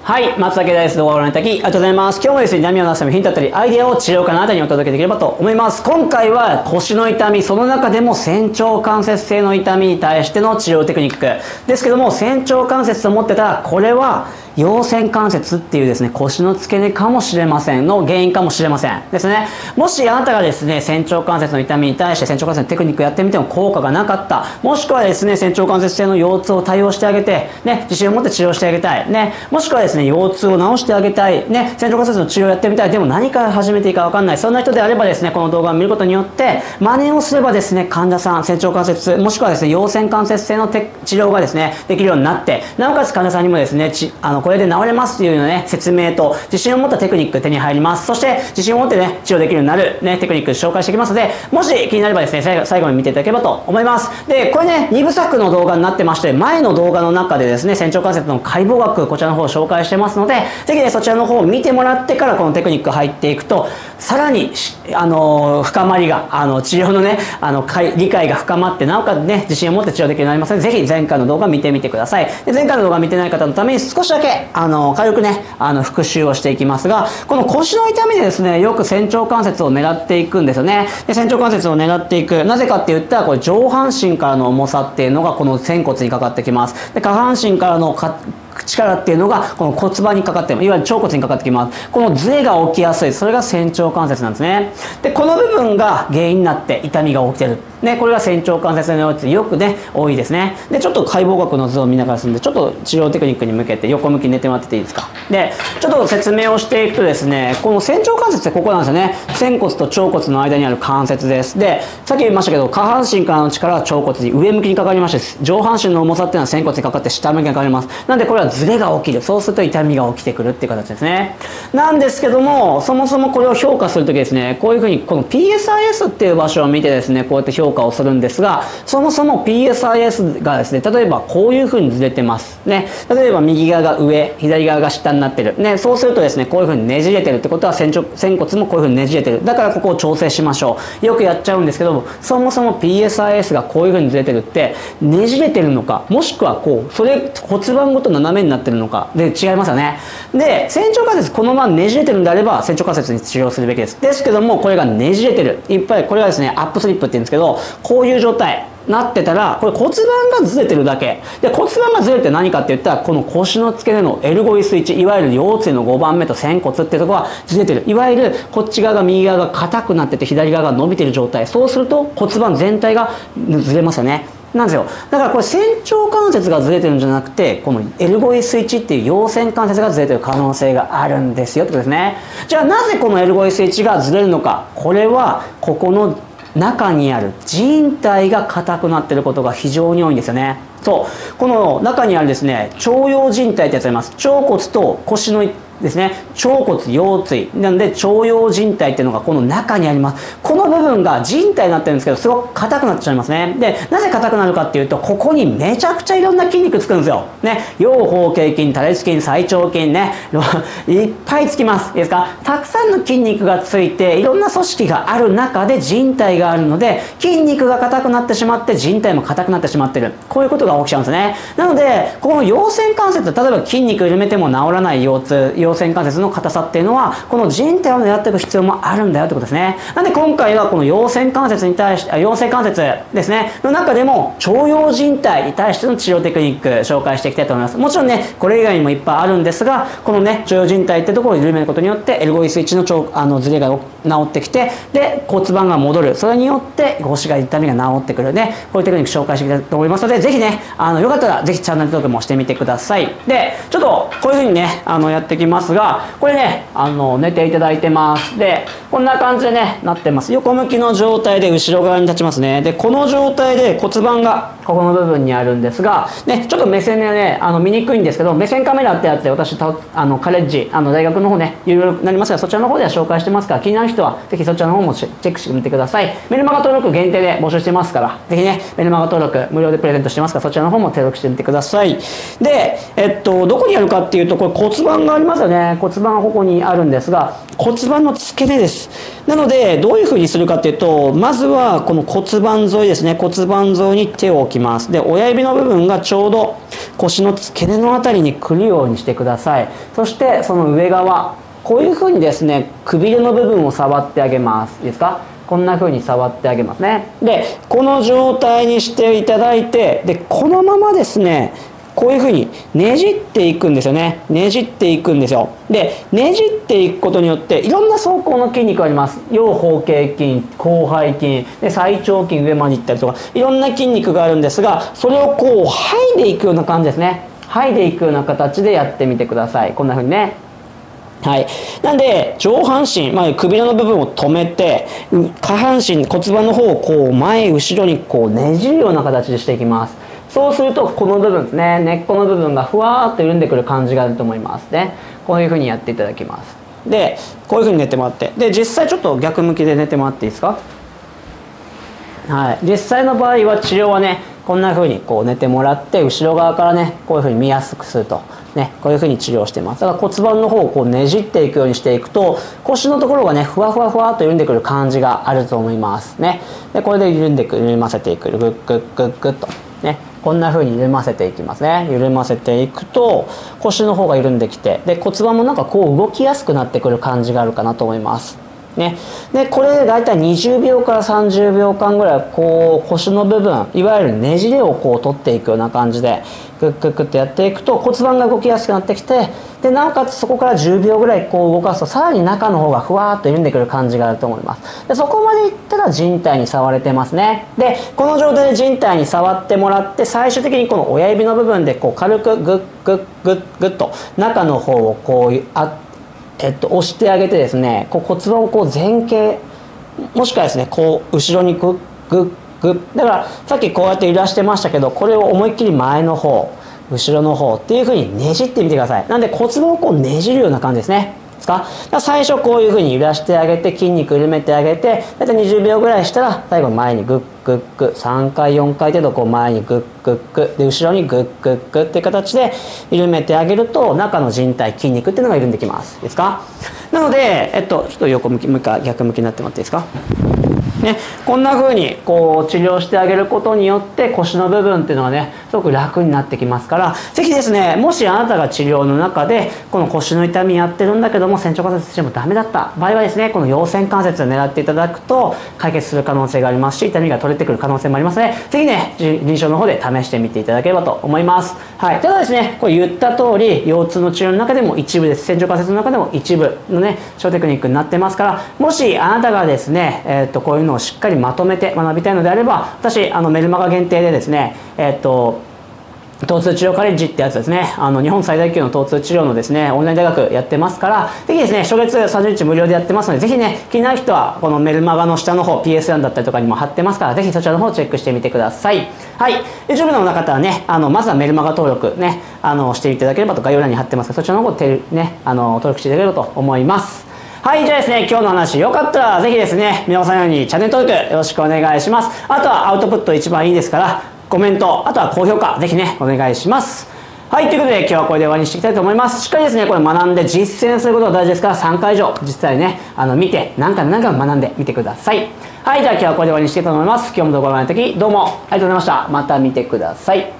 はい、松竹です。動画をご覧いただきありがとうございます。今日もですね、痛みを出すためのヒントだったり、アイデアを治療家のあなたにお届けできればと思います。今回は腰の痛み、その中でも仙腸関節性の痛みに対しての治療テクニックですけども、仙腸関節と思ってたら、これは陽線関節っていうですね、腰の付け根かもしれませんの原因かもしれませんですね。もしあなたがですね、仙腸関節の痛みに対して仙腸関節のテクニックやってみても効果がなかった、もしくはですね、仙腸関節性の腰痛を対応してあげて、ね、自信を持って治療してあげたい、ね、もしくはですね、腰痛を治してあげたい、ね、仙腸関節の治療をやってみたい、でも何から始めていいか分かんない、そんな人であればですね、この動画を見ることによって真似をすればですね、患者さん、仙腸関節もしくはですね、陽線関節性の治療がですね、できるようになって、なおかつ患者さんにもですね、これで治れますというようなね、説明と自信を持ったテクニック手に入ります。そして自信を持ってね、治療できるようになるね、テクニック紹介していきますので、もし気になればですね、最後に見ていただければと思います。で、これね、2部作の動画になってまして、前の動画の中でですね、仙腸関節の解剖学、こちらの方を紹介してますので、ぜひね、そちらの方を見てもらってからこのテクニック入っていくと、さらに、深まりが、治療のね、理解が深まって、なおかつね、自信を持って治療できるようになりますので、ぜひ前回の動画見てみてください。で、前回の動画見てない方のために少しだけ、軽くね、復習をしていきますが、この腰の痛みでですね、よく仙腸関節を狙っていくんですよね。で、仙腸関節を狙っていく。なぜかって言ったら、これ上半身からの重さっていうのがこの仙骨にかかってきます。で、下半身からの力っていうのがこの骨盤にかかっていわゆる腸骨にかかってきます。このズレが起きやすい、それが仙腸関節なんですね。で、この部分が原因になって痛みが起きてる。ね、これが仙腸関節の腰痛よくね、多いですね。で、ちょっと解剖学の図を見ながらするんで、ちょっと治療テクニックに向けて横向きに寝てもらってていいですか。で、ちょっと説明をしていくとですね、この仙腸関節ってここなんですよね。仙骨と腸骨の間にある関節です。で、さっき言いましたけど、下半身からの力は腸骨に上向きにかかりまして、上半身の重さっていうのは仙骨にかかって下向きにかかります。なんでこれはズレが起きる。そうすると痛みが起きてくるっていう形ですね。なんですけども、そもそもこれを評価するときですね、こういうふうにこの PSIS っていう場所を見てですね、こうやって評価をするんですが、そもそも PSIS がですね、例えばこういうふうにずれてます。ね、例えば右側が上、左側が下になってる。ね、そうするとですね、こういうふうにねじれてるってことは仙骨もこういうふうにねじれてる。だからここを調整しましょう。よくやっちゃうんですけども、そもそも PSIS がこういうふうにずれてるって、ねじれてるのか、もしくはこう、それ骨盤ごと斜めになってるのか、で違いますよね。で、仙腸関節このままねじれてるんであれば仙腸関節に治療するべきです。ですけども、これがねじれてる、いっぱいこれがですね、アップスリップって言うんですけど、こういう状態なってたら、これ骨盤がずれてるだけで、骨盤がずれて何かって言ったら、この腰の付け根のエルゴイス位置、いわゆる腰椎の5番目と仙骨っていうところがずれてる。いわゆるこっち側が右側が硬くなってて左側が伸びてる状態。そうすると骨盤全体がずれますよね。なんですよ。だからこれ仙腸関節がずれてるんじゃなくて、このエルゴイス位置っていう陽線関節がずれてる可能性があるんですよってことですね。じゃあなぜこのエルゴイス位置がずれるのか。これはここの中にある靭帯が硬くなっていることが非常に多いんですよね。そう。この中にあるですね、腸腰靭帯ってやつあります。腸骨と腰のですね、腸骨腰椎なんで腸腰靭帯っていうのがこの中にあります。この部分が靭帯になってるんですけど、すごく硬くなっちゃいますね。で、なぜ硬くなるかっていうと、ここにめちゃくちゃいろんな筋肉つくんですよ。ね、腰方形筋、多裂筋、最腸筋ね、いっぱいつきます。いいですか？たくさんの筋肉がついて、いろんな組織がある中で靭帯があるので、筋肉が硬くなってしまって靭帯も硬くなってしまってる。こういうことが起きちゃうんですね。なので、この陽線関節、例えば筋肉緩めても治らない腰痛、陽線関節の硬さっていうのはこの靭帯を狙っていく必要もあるんだよってことですね。なんで今回はこの陽線関節に対して陽性関節ですねの中でも腸腰靭帯に対しての治療テクニック紹介していきたいと思います。もちろんねこれ以外にもいっぱいあるんですが、このね腸腰靭帯ってところを緩めることによってエルゴイス位置のズレが治ってきて、で骨盤が戻る。それによって腰が痛みが治ってくるね、こういうテクニック紹介していきたいと思いますので、ぜひねよかったらぜひチャンネル登録もしてみてください。でちょっとこういうふうにねやってきますが、これね寝ていただいてます。でこんな感じでねなってます。横向きの状態で後ろ側に立ちますね。でこの状態で骨盤がここの部分にあるんですが、ね、ちょっと目線でね見にくいんですけど、目線カメラってやつで私カレッジ大学の方ね有料になりますが、そちらの方では紹介してますから、気になる人はぜひそちらの方もチェックしてみてください。メルマガ登録限定で募集してますから、ぜひねメルマガ登録無料でプレゼントしてますから、そちらの方も登録してみてください。でどこにあるかっていうと、これ骨盤がありますよね。骨盤がここにあるんですが、骨盤の付け根です。なのでどういうふうにするかっていうと、まずはこの骨盤沿いですね、骨盤沿いに手を置ききます。で、親指の部分がちょうど腰の付け根のあたりに来るようにしてください。そしてその上側、こういうふうにですね、くびれの部分を触ってあげます。いいですか？こんな風に触ってあげますね。で、この状態にしていただいて、で、このままですね、こういう風にねじっていくんですよね。ねじっていくんですよ。で、ねじっていくことによって、いろんな走行の筋肉があります。腰方形筋、広背筋、で最腸筋、上まで行ったりとか、いろんな筋肉があるんですが、それをこう、剥いでいくような感じですね。剥いでいくような形でやってみてください。こんな風にね。はい。なんで、上半身、首の部分を止めて、下半身、骨盤の方をこう、前、後ろにこう、ねじるような形でしていきます。そうすると、この部分ですね、根っこの部分がふわーっと緩んでくる感じがあると思いますね。こういう風にやっていただきます。で、こういう風に寝てもらって。で、実際ちょっと逆向きで寝てもらっていいですか？はい。実際の場合は治療はね、こんな風にこう寝てもらって、後ろ側からね、こういう風に見やすくすると。ね、こういう風に治療してます。だから骨盤の方をこうねじっていくようにしていくと、腰のところがね、ふわふわふわっと緩んでくる感じがあると思いますね。で、これで緩ませていく。グッグッグッグッと。ね、こんな風に緩ませていきますね。緩ませていくと、腰の方が緩んできて、で、骨盤もなんかこう動きやすくなってくる感じがあるかなと思います。ね、でこれで大体20秒から30秒間ぐらいこう腰の部分いわゆるねじれをこう取っていくような感じでグッグッグッってやっていくと骨盤が動きやすくなってきて、でなおかつそこから10秒ぐらいこう動かすとさらに中の方がふわーっと緩んでくる感じがあると思います。でそこまでいったら人体に触れてますね。でこの状態で人体に触ってもらって、最終的にこの親指の部分でこう軽くグッグッグッグッと中の方をこう押してあげてですね、こう骨盤をこう前傾、もしくはですねこう後ろにグッグッグッ、だからさっきこうやって揺らしてましたけど、これを思いっきり前の方後ろの方っていう風にねじってみてください。なんで骨盤をこうねじるような感じですね。最初こういう風に揺らしてあげて、筋肉緩めてあげて、だいたい20秒ぐらいしたら最後前にグッグッグッ、3回4回程度こう前にグッグッグッで後ろにグッグッグッっていう形で緩めてあげると、中の人体筋肉っていうのが緩んできます。ですか？なのでちょっと横向き、もう一回逆向きになってもらっていいですかね、こんな風にこう治療してあげることによって腰の部分っていうのはねすごく楽になってきますから、ぜひですね、もしあなたが治療の中でこの腰の痛みやってるんだけども仙腸関節してもダメだった場合はですね、この陽線関節を狙っていただくと解決する可能性がありますし、痛みが取れてくる可能性もありますので、ぜひね臨床の方で試してみていただければと思います。はい、ただですね、これ言った通り腰痛の治療の中でも一部です。仙腸関節の中でも一部のね小テクニックになってますから、もしあなたがですねこういうのをしっかりまとめて学びたいのであれば、私メルマガ限定でですね疼痛治療カレッジってやつですね、日本最大級の疼痛治療のですねオンライン大学やってますから、ぜひですね初月30日無料でやってますので、ぜひね気になる人はこのメルマガの下の方 PS 欄だったりとかにも貼ってますから、ぜひそちらの方をチェックしてみてください。はい、YouTube の方はねまずはメルマガ登録ねしていただければと概要欄に貼ってますから、そちらの方ね登録していただければと思います。はい、じゃあですね、今日の話よかったらぜひですね、皆さんのようにチャンネル登録よろしくお願いします。あとはアウトプット一番いいですから、コメント、あとは高評価、ぜひね、お願いします。はい、ということで今日はこれで終わりにしていきたいと思います。しっかりですね、これ学んで実践することが大事ですから、3回以上実際ね、見て、何回も何回も学んでみてください。はい、じゃあ今日はこれで終わりにしていきたいと思います。今日も動画をご覧いただき、どうもありがとうございました。また見てください。